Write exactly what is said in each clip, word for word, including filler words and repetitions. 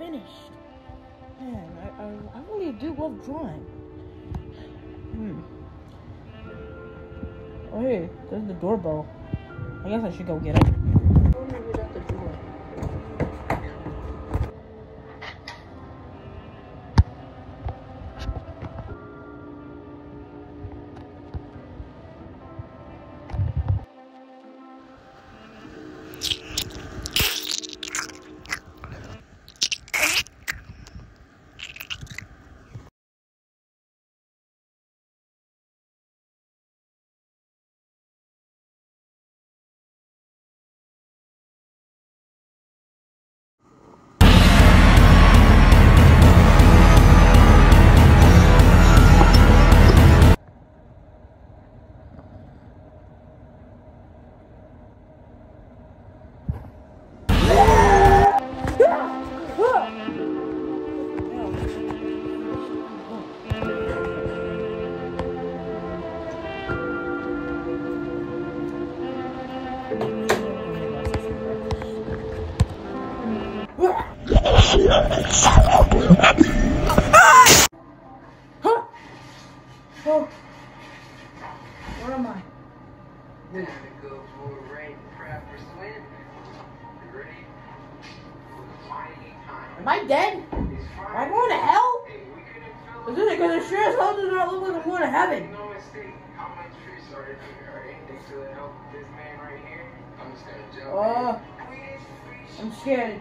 finished. Man, I, I, I really do love drawing. Hmm. Oh, hey, there's the doorbell. I guess I should go get it. I wonder who's at the door. Huh? Oh. Where am I? Time to go for a rain, prep for swim. You ready? Am I dead? Am I going to hell? Is it because it sure as hell does not look like I'm going to heaven? No mistake. How much free started or anything to help this man right here? I'm just gonna jump Oh, in. I'm scared.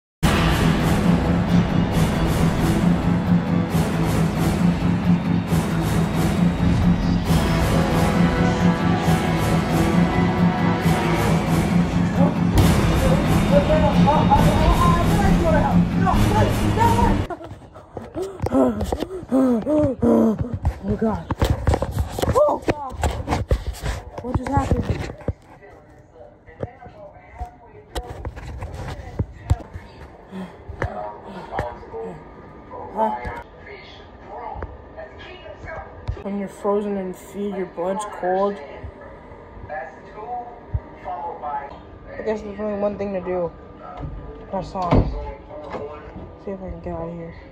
Oh God. Oh God. What just happened? Huh? When you're frozen in fear, your blood's cold. I guess there's only one thing to do. Press on. See if I can get out of here.